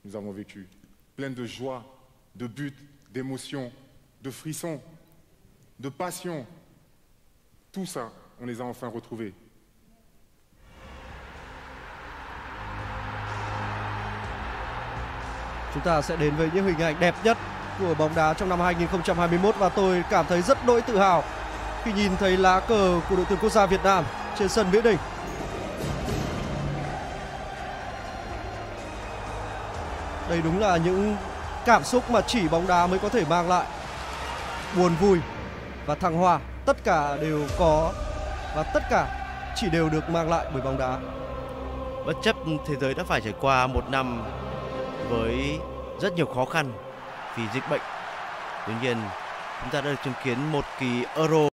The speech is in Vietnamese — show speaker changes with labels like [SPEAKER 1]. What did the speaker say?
[SPEAKER 1] nous avons vécu, pleine de joie, de buts, d'émotions, de frissons, de passion. Tout ça, on les a enfin retrouvés.
[SPEAKER 2] Chúng ta sẽ đến với những hình ảnh đẹp nhất của bóng đá trong năm 2021 và tôi cảm thấy rất đỗi tự hào khi nhìn thấy lá cờ của đội tuyển quốc gia Việt Nam trên sân Mỹ Đình. Đây đúng là những cảm xúc mà chỉ bóng đá mới có thể mang lại. Buồn vui và thăng hoa, tất cả đều có và tất cả chỉ đều được mang lại bởi bóng đá.
[SPEAKER 3] Bất chấp thế giới đã phải trải qua một năm với rất nhiều khó khăn vì dịch bệnh, tuy nhiên chúng ta đã được chứng kiến một kỳ Euro